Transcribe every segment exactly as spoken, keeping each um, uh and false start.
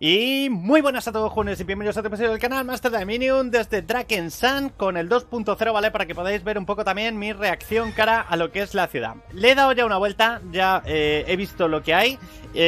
Y muy buenas a todos, jóvenes, y bienvenidos a otro episodio del canal Master Dominion desde Drakensand con el dos punto cero, ¿vale? Para que podáis ver un poco también mi reacción cara a lo que es la ciudad. Le he dado ya una vuelta, ya eh, he visto lo que hay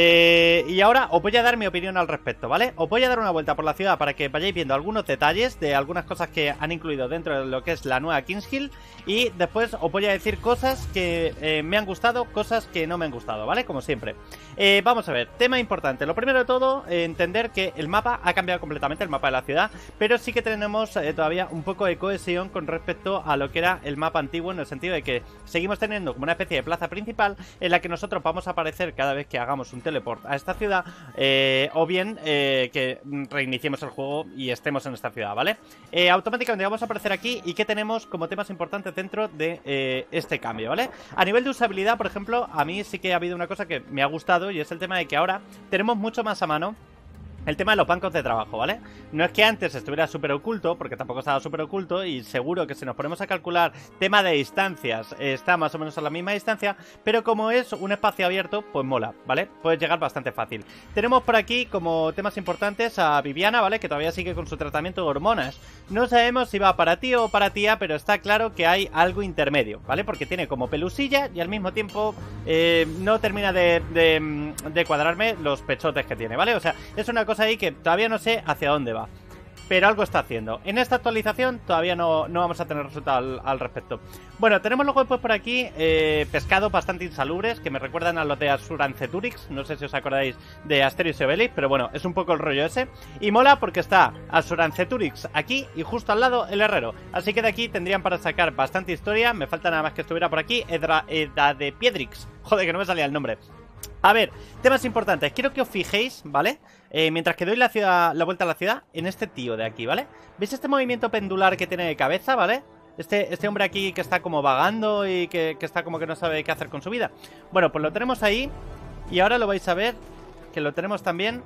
eh, y ahora os voy a dar mi opinión al respecto, ¿vale? Os voy a dar una vuelta por la ciudad para que vayáis viendo algunos detalles de algunas cosas que han incluido dentro de lo que es la nueva Kings Hill. Y después os voy a decir cosas que eh, me han gustado, cosas que no me han gustado, ¿vale? Como siempre. Eh, vamos a ver, tema importante. Lo primero de todo, eh, entender que el mapa ha cambiado completamente, el mapa de la ciudad, pero sí que tenemos eh, todavía un poco de cohesión con respecto a lo que era el mapa antiguo, en el sentido de que seguimos teniendo como una especie de plaza principal en la que nosotros vamos a aparecer cada vez que hagamos un teleport a esta ciudad, eh, o bien eh, que reiniciemos el juego y estemos en esta ciudad, ¿vale? Eh, automáticamente vamos a aparecer aquí. ¿Y qué tenemos como temas importantes dentro de eh, este cambio, ¿vale? A nivel de usabilidad, por ejemplo, a mí sí que ha habido una cosa que me ha gustado, y es el tema de que ahora tenemos mucho más a mano el tema de los bancos de trabajo, ¿vale? No es que antes estuviera súper oculto, porque tampoco estaba súper oculto, y seguro que si nos ponemos a calcular tema de distancias, eh, está más o menos a la misma distancia, pero como es un espacio abierto, pues mola, ¿vale? Puedes llegar bastante fácil. Tenemos por aquí como temas importantes a Viviana, ¿vale? Que todavía sigue con su tratamiento de hormonas. No sabemos si va para tío o para tía, pero está claro que hay algo intermedio, ¿vale? Porque tiene como pelusilla y al mismo tiempo eh, no termina de, de, de cuadrarme los pechotes que tiene, ¿vale? O sea, es una cosa ahí que todavía no sé hacia dónde va, pero algo está haciendo. En esta actualización todavía no, no vamos a tener resultado al, al respecto. Bueno, tenemos luego después por aquí eh, pescados bastante insalubres que me recuerdan a los de Asuranceturix. No sé si os acordáis de Asterix y Obelix, pero bueno, es un poco el rollo ese. Y mola porque está Asuranceturix aquí y justo al lado el herrero. Así que de aquí tendrían para sacar bastante historia. Me falta nada más que estuviera por aquí Edra, Edda de Piedrix. Joder, que no me salía el nombre. A ver, temas importantes. Quiero que os fijéis, ¿vale? Eh, mientras que doy la, ciudad, la vuelta a la ciudad, en este tío de aquí, ¿vale? ¿Veis este movimiento pendular que tiene de cabeza, ¿vale? Este, este hombre aquí que está como vagando y que, que está como que no sabe qué hacer con su vida. Bueno, pues lo tenemos ahí. Y ahora lo vais a ver que lo tenemos también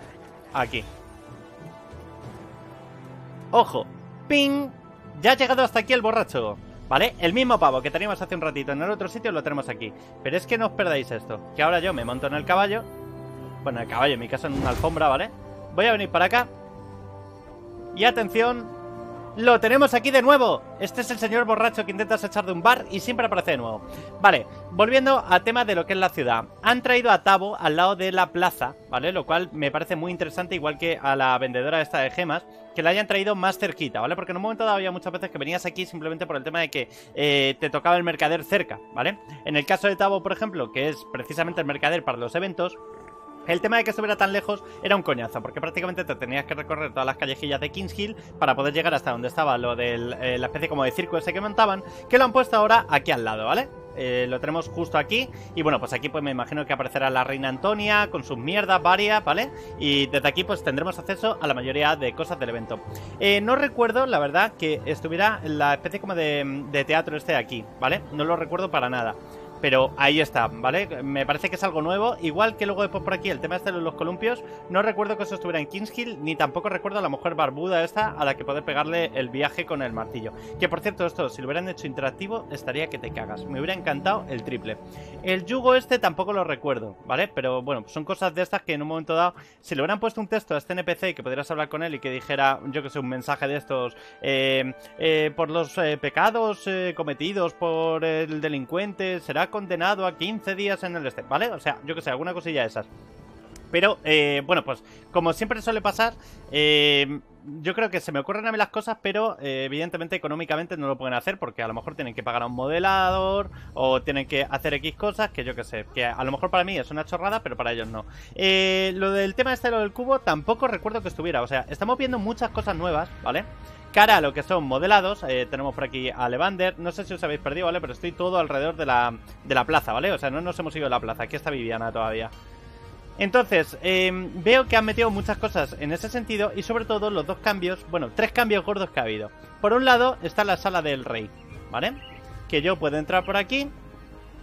aquí. ¡Ojo! ¡Ping! Ya ha llegado hasta aquí el borracho, ¿vale? El mismo pavo que teníamos hace un ratito en el otro sitio lo tenemos aquí. Pero es que no os perdáis esto, que ahora yo me monto en el caballo. Bueno, en el caballo, en mi caso en una alfombra, ¿vale? Voy a venir para acá. Y atención, ¡lo tenemos aquí de nuevo! Este es el señor borracho que intentas echar de un bar y siempre aparece de nuevo. Vale, volviendo al tema de lo que es la ciudad. Han traído a Tabo al lado de la plaza, ¿vale? Lo cual me parece muy interesante, igual que a la vendedora esta de gemas, que la hayan traído más cerquita, ¿vale? Porque en un momento dado había muchas veces que venías aquí simplemente por el tema de que eh, te tocaba el mercader cerca, ¿vale? En el caso de Tabo, por ejemplo, que es precisamente el mercader para los eventos, el tema de que estuviera tan lejos era un coñazo, porque prácticamente te tenías que recorrer todas las callejillas de Kings Hill para poder llegar hasta donde estaba lo de eh, la especie como de circo ese que montaban, que lo han puesto ahora aquí al lado, ¿vale? Eh, lo tenemos justo aquí. Y bueno, pues aquí pues me imagino que aparecerá la reina Antonia con sus mierdas varias, ¿vale? Y desde aquí pues tendremos acceso a la mayoría de cosas del evento. eh, No recuerdo, la verdad, que estuviera la especie como de, de teatro este de aquí, ¿vale? No lo recuerdo para nada, pero ahí está, ¿vale? Me parece que es algo nuevo. Igual que luego después por aquí el tema este de los columpios. No recuerdo que eso estuviera en Kings Hill, ni tampoco recuerdo a la mujer barbuda esta a la que poder pegarle el viaje con el martillo. Que por cierto, esto, si lo hubieran hecho interactivo, estaría que te cagas. Me hubiera encantado el triple. El yugo este tampoco lo recuerdo, ¿vale? Pero bueno, son cosas de estas que en un momento dado, si le hubieran puesto un texto a este N P C que pudieras hablar con él y que dijera, yo que sé, un mensaje de estos eh, eh, por los eh, pecados eh, cometidos por el delincuente, será condenado a quince días en el este, ¿vale? O sea, yo que sé, alguna cosilla de esas. Pero, eh, bueno, pues como siempre suele pasar, eh, yo creo que se me ocurren a mí las cosas, pero eh, evidentemente económicamente no lo pueden hacer, porque a lo mejor tienen que pagar a un modelador o tienen que hacer X cosas que yo que sé, que a lo mejor para mí es una chorrada, pero para ellos no. Eh, lo del tema este, lo del cubo, tampoco recuerdo que estuviera. O sea, estamos viendo muchas cosas nuevas, ¿vale? Cara a lo que son modelados, eh, tenemos por aquí a Levander. No sé si os habéis perdido, ¿vale? Pero estoy todo alrededor de la, de la plaza, ¿vale? O sea, no nos hemos ido de la plaza, aquí está Viviana todavía. Entonces, eh, veo que han metido muchas cosas en ese sentido. Y sobre todo los dos cambios, bueno, tres cambios gordos que ha habido. Por un lado está la sala del rey, ¿vale? Que yo puedo entrar por aquí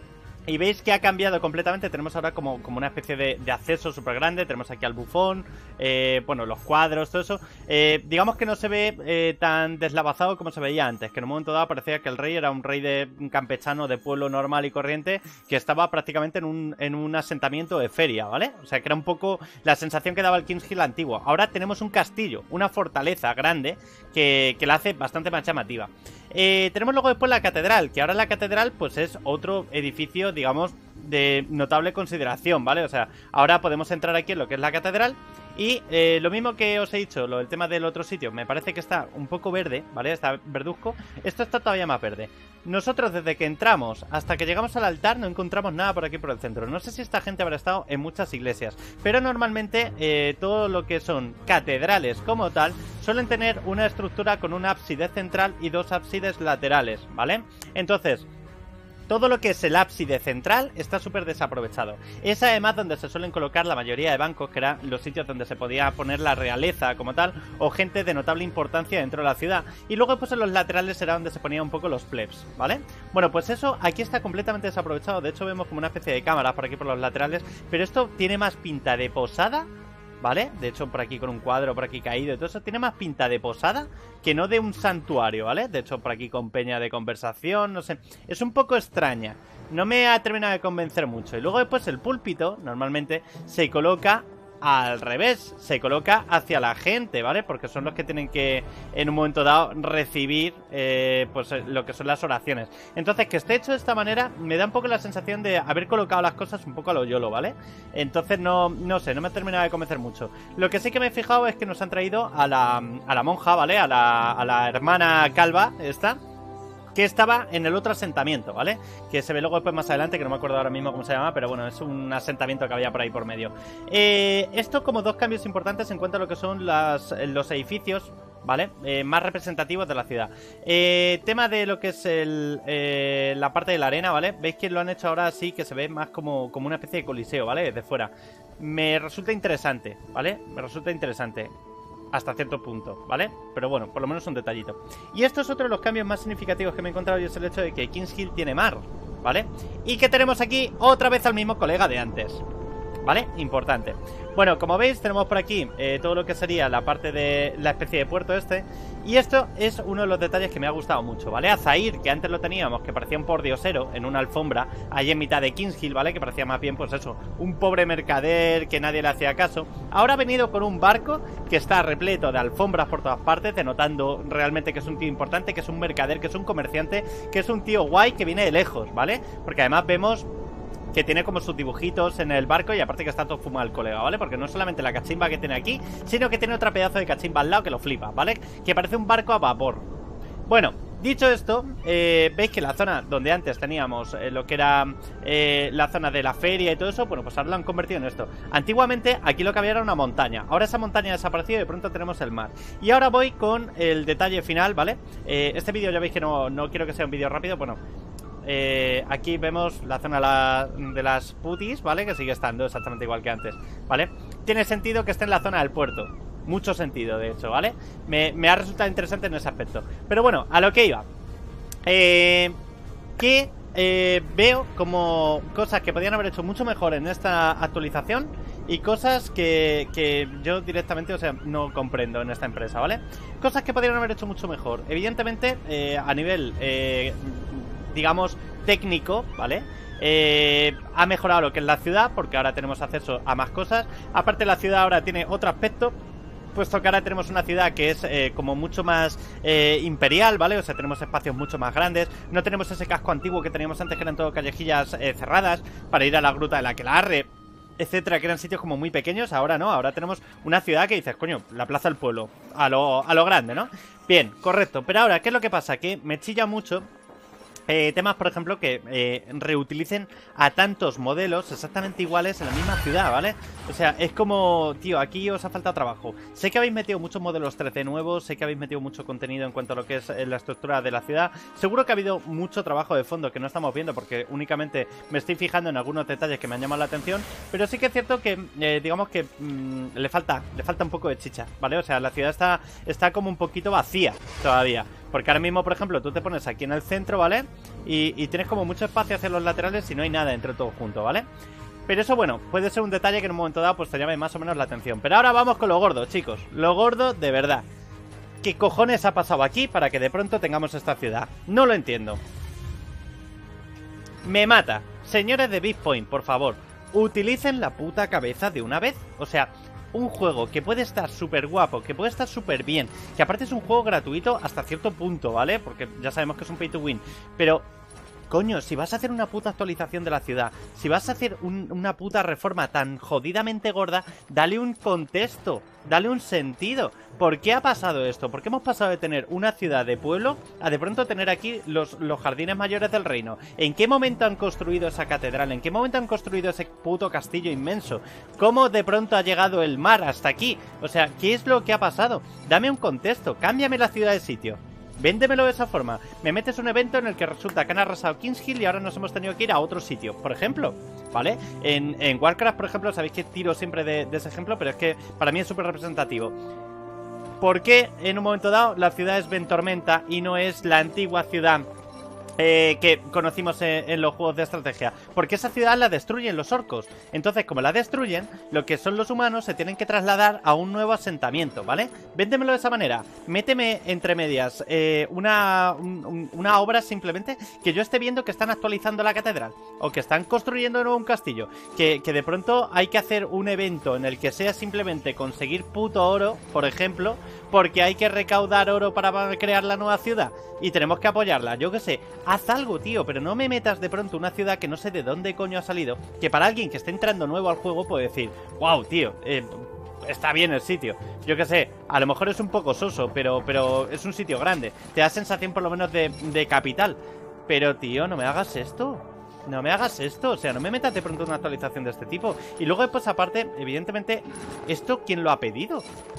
Y veis que ha cambiado completamente. Tenemos ahora como, como una especie de, de acceso súper grande. Tenemos aquí al bufón, eh, bueno, los cuadros, todo eso. eh, Digamos que no se ve eh, tan deslavazado como se veía antes, que en un momento dado parecía que el rey era un rey de un campechano de pueblo normal y corriente, que estaba prácticamente en un, en un asentamiento de feria, ¿vale? O sea, que era un poco la sensación que daba el King's Hill antiguo. Ahora tenemos un castillo, una fortaleza grande, que, que la hace bastante más llamativa. Eh, tenemos luego después la catedral, que ahora la catedral pues es otro edificio, digamos, de notable consideración, ¿vale? O sea, ahora podemos entrar aquí en lo que es la catedral. Y eh, lo mismo que os he dicho, lo del tema del otro sitio, me parece que está un poco verde, ¿vale? Está verduzco. Esto está todavía más verde. Nosotros desde que entramos hasta que llegamos al altar no encontramos nada por aquí por el centro. No sé si esta gente habrá estado en muchas iglesias, pero normalmente eh, todo lo que son catedrales como tal suelen tener una estructura con un ábside central y dos ábsides laterales, ¿vale? Entonces, todo lo que es el ábside central está súper desaprovechado. Es además donde se suelen colocar la mayoría de bancos, que eran los sitios donde se podía poner la realeza como tal, o gente de notable importancia dentro de la ciudad. Y luego pues en los laterales era donde se ponían un poco los plebs, ¿vale? Bueno, pues eso aquí está completamente desaprovechado. De hecho vemos como una especie de cámaras por aquí por los laterales, pero esto tiene más pinta de posada, ¿vale? De hecho, por aquí con un cuadro, por aquí caído y todo eso, tiene más pinta de posada que no de un santuario, ¿vale? De hecho, por aquí con peña de conversación, no sé. Es un poco extraña. No me ha terminado de convencer mucho. Y luego después el púlpito, normalmente, se coloca al revés, se coloca hacia la gente, ¿vale? Porque son los que tienen que, en un momento dado, recibir eh, pues lo que son las oraciones. Entonces, que esté hecho de esta manera me da un poco la sensación de haber colocado las cosas un poco a lo YOLO, ¿vale? Entonces, no, no sé, no me ha terminado de convencer mucho. Lo que sí que me he fijado es que nos han traído a la, a la monja, ¿vale? A la, a la hermana calva, esta, que estaba en el otro asentamiento, ¿vale? Que se ve luego después más adelante, que no me acuerdo ahora mismo cómo se llama, pero bueno, es un asentamiento que había por ahí por medio. Eh, esto como dos cambios importantes en cuanto a lo que son las, los edificios, ¿vale? Eh, más representativos de la ciudad. Eh, tema de lo que es el, eh, la parte de la arena, ¿vale? Veis que lo han hecho ahora así, que se ve más como, como una especie de coliseo, ¿vale? Desde fuera. Me resulta interesante, ¿vale? Me resulta interesante. Hasta cierto punto, ¿vale? Pero bueno, por lo menos un detallito. Y esto es otro de los cambios más significativos que me he encontrado, y es el hecho de que King's Hill tiene mar, ¿vale? Y que tenemos aquí otra vez al mismo colega de antes, ¿vale? Importante. Bueno, como veis, tenemos por aquí eh, todo lo que sería la parte de la especie de puerto este. Y esto es uno de los detalles que me ha gustado mucho, ¿vale? A Zair, que antes lo teníamos, que parecía un pordiosero en una alfombra, ahí en mitad de King's Hill, ¿vale? Que parecía más bien, pues eso, un pobre mercader que nadie le hacía caso. Ahora ha venido con un barco que está repleto de alfombras por todas partes, denotando realmente que es un tío importante, que es un mercader, que es un comerciante, que es un tío guay que viene de lejos, ¿vale? Porque además vemos que tiene como sus dibujitos en el barco, y aparte que está todo fumado el colega, ¿vale? Porque no solamente la cachimba que tiene aquí, sino que tiene otra pedazo de cachimba al lado que lo flipa, ¿vale? Que parece un barco a vapor. Bueno, dicho esto, eh, veis que la zona donde antes teníamos eh, lo que era eh, la zona de la feria y todo eso, bueno, pues ahora lo han convertido en esto. Antiguamente aquí lo que había era una montaña, ahora esa montaña ha desaparecido y de pronto tenemos el mar. Y ahora voy con el detalle final, ¿vale? Eh, este vídeo ya veis que no, no quiero que sea un vídeo rápido, bueno... Eh, aquí vemos la zona la, de las putis, ¿vale? Que sigue estando exactamente igual que antes, ¿vale? Tiene sentido que esté en la zona del puerto. Mucho sentido, de hecho, ¿vale? Me, me ha resultado interesante en ese aspecto. Pero bueno, a lo que iba. Eh, que eh, veo como cosas que podían haber hecho mucho mejor en esta actualización, y cosas que, que yo directamente, o sea, no comprendo en esta empresa, ¿vale? Cosas que podrían haber hecho mucho mejor. Evidentemente, eh, a nivel... Eh, digamos, técnico, ¿vale? Eh, ha mejorado lo que es la ciudad, porque ahora tenemos acceso a más cosas. Aparte, la ciudad ahora tiene otro aspecto, puesto que ahora tenemos una ciudad que es eh, como mucho más eh, imperial, ¿vale? O sea, tenemos espacios mucho más grandes. No tenemos ese casco antiguo que teníamos antes, que eran todo callejillas eh, cerradas para ir a la gruta de la Aquelarre, etcétera, que eran sitios como muy pequeños. Ahora no, ahora tenemos una ciudad que dices, coño, la plaza del pueblo, a lo, a lo grande, ¿no? Bien, correcto. Pero ahora, ¿qué es lo que pasa? Que me chilla mucho Eh, temas, por ejemplo, que eh, reutilicen a tantos modelos exactamente iguales en la misma ciudad, ¿vale? O sea, es como, tío, aquí os ha faltado trabajo. Sé que habéis metido muchos modelos tres D nuevos, sé que habéis metido mucho contenido en cuanto a lo que es eh, la estructura de la ciudad. Seguro que ha habido mucho trabajo de fondo que no estamos viendo, porque únicamente me estoy fijando en algunos detalles que me han llamado la atención. Pero sí que es cierto que, eh, digamos que mmm, le falta, le falta un poco de chicha, ¿vale? O sea, la ciudad está, está como un poquito vacía todavía. Porque ahora mismo, por ejemplo, tú te pones aquí en el centro, ¿vale? y, y tienes como mucho espacio hacia los laterales y no hay nada entre todos juntos, ¿vale? Pero eso, bueno, puede ser un detalle que en un momento dado pues te llame más o menos la atención. Pero ahora vamos con lo gordo, chicos. Lo gordo de verdad. ¿Qué cojones ha pasado aquí para que de pronto tengamos esta ciudad? No lo entiendo. Me mata. Señores de Big Point, por favor, utilicen la puta cabeza de una vez. O sea, un juego que puede estar súper guapo, que puede estar súper bien, que aparte es un juego gratuito hasta cierto punto, ¿vale? Porque ya sabemos que es un pay to win. Pero... coño, si vas a hacer una puta actualización de la ciudad, si vas a hacer un, una puta reforma tan jodidamente gorda, dale un contexto, dale un sentido. ¿Por qué ha pasado esto? ¿Por qué hemos pasado de tener una ciudad de pueblo a de pronto tener aquí los, los jardines mayores del reino? ¿En qué momento han construido esa catedral? ¿En qué momento han construido ese puto castillo inmenso? ¿Cómo de pronto ha llegado el mar hasta aquí? O sea, ¿qué es lo que ha pasado? Dame un contexto, cámbiame la ciudad de sitio. Véndemelo de esa forma. Me metes un evento en el que resulta que han arrasado King's Hill y ahora nos hemos tenido que ir a otro sitio, por ejemplo, ¿vale? En, en Warcraft, por ejemplo, sabéis que tiro siempre de, de ese ejemplo, pero es que para mí es súper representativo. ¿Por qué en un momento dado la ciudad es Ventormenta y no es la antigua ciudad Eh, que conocimos en, en los juegos de estrategia? Porque esa ciudad la destruyen los orcos. Entonces, como la destruyen, lo que son los humanos se tienen que trasladar a un nuevo asentamiento, ¿vale? Véndemelo de esa manera. Méteme entre medias eh, una, un, una obra simplemente que yo esté viendo que están actualizando la catedral o que están construyendo de nuevo un castillo. Que, que de pronto hay que hacer un evento en el que sea simplemente conseguir puto oro, por ejemplo, porque hay que recaudar oro para crear la nueva ciudad y tenemos que apoyarla. Yo qué sé, haz algo, tío, pero no me metas de pronto una ciudad que no sé de dónde coño ha salido, que para alguien que esté entrando nuevo al juego puede decir, wow, tío, eh, está bien el sitio. Yo qué sé, a lo mejor es un poco soso, pero, pero es un sitio grande. Te da sensación por lo menos de, de capital. Pero, tío, no me hagas esto. No me hagas esto, o sea, no me metas de pronto una actualización de este tipo. Y luego, pues aparte, evidentemente, ¿esto quién lo ha pedido?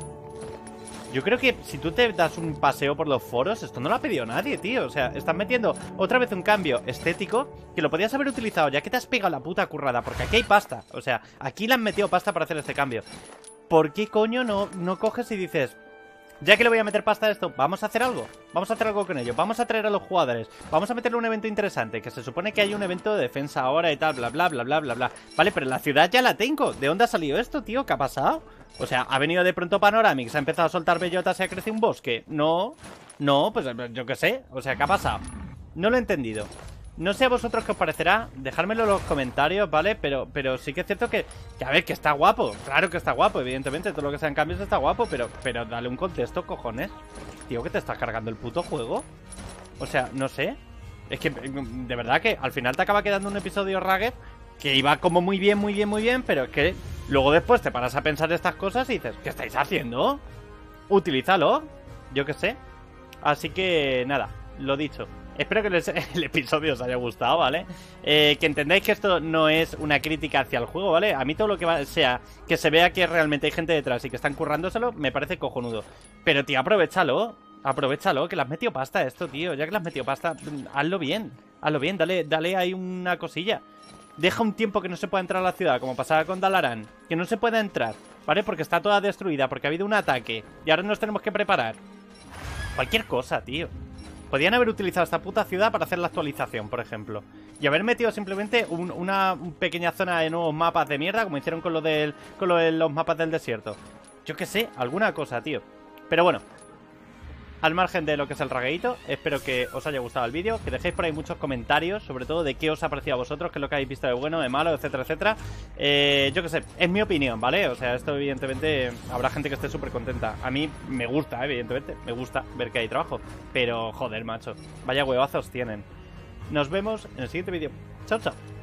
Yo creo que si tú te das un paseo por los foros, esto no lo ha pedido nadie, tío. O sea, están metiendo otra vez un cambio estético que lo podías haber utilizado ya que te has pegado la puta currada. Porque aquí hay pasta. O sea, aquí le han metido pasta para hacer este cambio. ¿Por qué coño no, no coges y dices, ya que le voy a meter pasta a esto, vamos a hacer algo? Vamos a hacer algo con ello. Vamos a traer a los jugadores. Vamos a meterle un evento interesante. Que se supone que hay un evento de defensa ahora y tal, bla, bla, bla, bla, bla, bla. Vale, pero la ciudad ya la tengo. ¿De dónde ha salido esto, tío? ¿Qué ha pasado? O sea, ¿ha venido de pronto Panoramix? ¿Ha empezado a soltar bellotas y ha crecido un bosque? No, no, pues yo qué sé. O sea, ¿qué ha pasado? No lo he entendido. No sé a vosotros qué os parecerá. Dejármelo en los comentarios, ¿vale? Pero, pero sí que es cierto que, que, a ver, que está guapo. Claro que está guapo, evidentemente. Todo lo que sean cambios está guapo, pero, pero dale un contexto, cojones. Tío, que te estás cargando el puto juego. O sea, no sé. Es que, de verdad que al final te acaba quedando un episodio Ragged que iba como muy bien, muy bien, muy bien, pero es que luego después te paras a pensar estas cosas y dices, ¿qué estáis haciendo? Utilízalo, yo qué sé. Así que nada, lo dicho. Espero que les, el episodio os haya gustado, ¿vale? Eh, que entendáis que esto no es una crítica hacia el juego, ¿vale? A mí todo lo que va, sea que se vea que realmente hay gente detrás y que están currándoselo, me parece cojonudo. Pero, tío, aprovéchalo. Aprovéchalo, que le has metido pasta a esto, tío. Ya que le has metido pasta, hazlo bien. Hazlo bien, dale, dale ahí una cosilla. Deja un tiempo que no se pueda entrar a la ciudad, como pasaba con Dalaran. Que no se pueda entrar, ¿vale? Porque está toda destruida, porque ha habido un ataque. Y ahora nos tenemos que preparar. Cualquier cosa, tío. Podían haber utilizado esta puta ciudad para hacer la actualización, por ejemplo. Y haber metido simplemente un, una pequeña zona de nuevos mapas de mierda, como hicieron con lo, del, con lo de los mapas del desierto. Yo qué sé, alguna cosa, tío. Pero bueno, al margen de lo que es el ragueíto, espero que os haya gustado el vídeo, que dejéis por ahí muchos comentarios, sobre todo de qué os ha parecido a vosotros, qué es lo que habéis visto de bueno, de malo, etcétera, etcétera. Eh, yo qué sé, es mi opinión, ¿vale? O sea, esto evidentemente habrá gente que esté súper contenta. A mí me gusta, evidentemente, me gusta ver que hay trabajo. Pero, joder, macho, vaya huevazos tienen. Nos vemos en el siguiente vídeo. Chao, chao.